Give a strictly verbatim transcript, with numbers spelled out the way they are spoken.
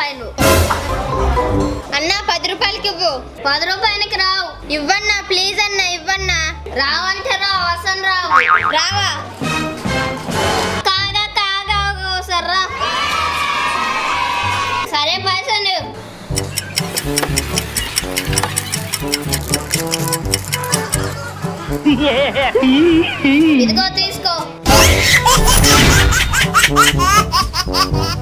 రూపాయలు అన్నా పది రూపాయలకి ఇవ్వు పది రూపాయలకి రావు ఇవ్వన్నా ప్లీజ్ అన్న ఇవ్వన్నా రావంటే రావు అసలు రావు రావా కాగా కాగా సర్రా సరే పైసలు ఇదిగో తీసుకో